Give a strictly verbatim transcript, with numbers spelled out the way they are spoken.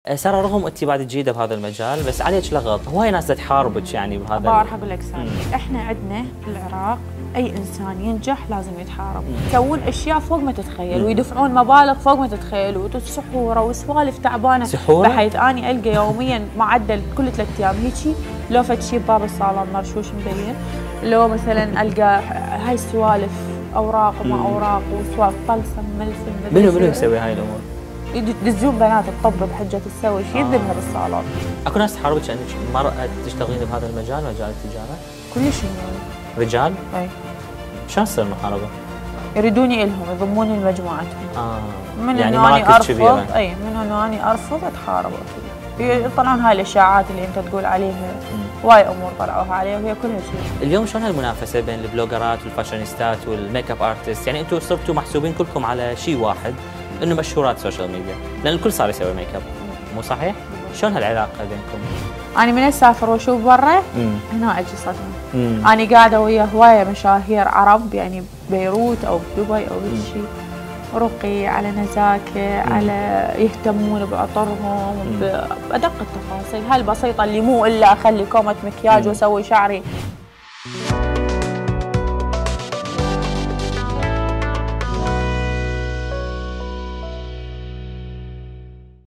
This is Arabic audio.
سارة، رغم انت بعد جديده بهذا المجال بس عليك لغط، هواي ناس تحاربك يعني بهذا. بعرف اقول لك سامي، احنا عندنا بالعراق اي انسان ينجح لازم يتحارب، يسوون اشياء فوق ما تتخيل مم. ويدفعون مبالغ فوق ما تتخيل وسحوره وسوالف تعبانه. سحوره؟ بحيث اني القى يوميا معدل كل ثلاث ايام هيجي لو فد شي بباب الصالون مرشوش مبين، لو مثلا القى هاي السوالف اوراق وما اوراق وسوالف طلسم ملسم. منو منو يسوي هاي الامور؟ يدزون بنات الطب بحجه تسوي شيء يذبها بالصالون. اكو ناس تحاربك انك مرأة تشتغلين بهذا المجال، مجال التجاره؟ كل شيء يعني. رجال؟ اي. شلون تصير المحاربه؟ يريدوني الهم يضموني لمجموعتهم. اه من يعني انه اني ارفض كبيرة. اي من انه اني ارفض اتحارب اكيد. يطلعون هاي الاشاعات اللي انت تقول عليها، واي امور طلعوها عليها وهي كلها شيء. اليوم شلون هالمنافسه بين البلوجرات والفاشونيستات والميك اب ارتست؟ يعني انتم صرتوا محسوبين كلكم على شيء واحد، انه مشهورات سوشيال ميديا، لان الكل صار يسوي ميك اب، مو صحيح؟ شلون هالعلاقه بينكم؟ انا من اسافر واشوف برا هنا اجي صدمه. انا قاعده ويا هوايه مشاهير عرب يعني ببيروت او بدبي او شيء، رقي على نزاكه مم. على يهتمون بعطرهم بادق التفاصيل هالبسيطه اللي مو الا اخلي كومه مكياج واسوي شعري.